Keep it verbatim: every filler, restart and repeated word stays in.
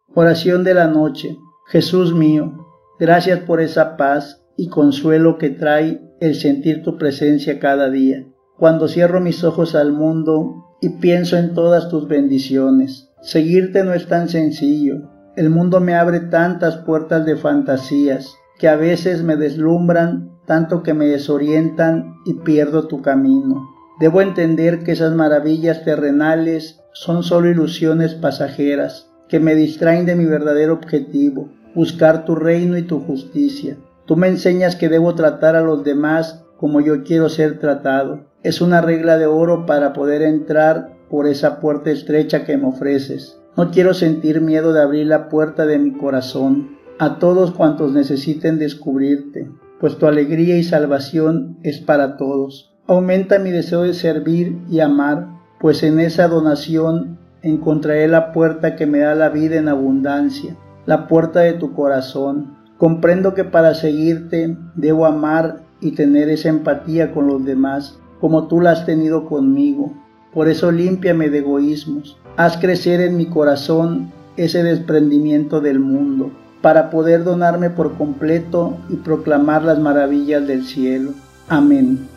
Oración de la noche. Jesús mío, gracias por esa paz y consuelo que trae el sentir tu presencia cada día. Cuando cierro mis ojos al mundo y pienso en todas tus bendiciones, seguirte no es tan sencillo. El mundo me abre tantas puertas de fantasías que a veces me deslumbran tanto que me desorientan y pierdo tu camino. Debo entender que esas maravillas terrenales son solo ilusiones pasajeras que me distraen de mi verdadero objetivo, buscar tu reino y tu justicia. Tú me enseñas que debo tratar a los demás como yo quiero ser tratado. Es una regla de oro para poder entrar por esa puerta estrecha que me ofreces. No quiero sentir miedo de abrir la puerta de mi corazón a todos cuantos necesiten descubrirte, pues tu alegría y salvación es para todos. Aumenta mi deseo de servir y amar, pues en esa donación encontraré la puerta que me da la vida en abundancia, la puerta de tu corazón. Comprendo que para seguirte debo amar y tener esa empatía con los demás, como tú la has tenido conmigo. Por eso límpiame de egoísmos. Haz crecer en mi corazón ese desprendimiento del mundo, para poder donarme por completo y proclamar las maravillas del cielo. Amén.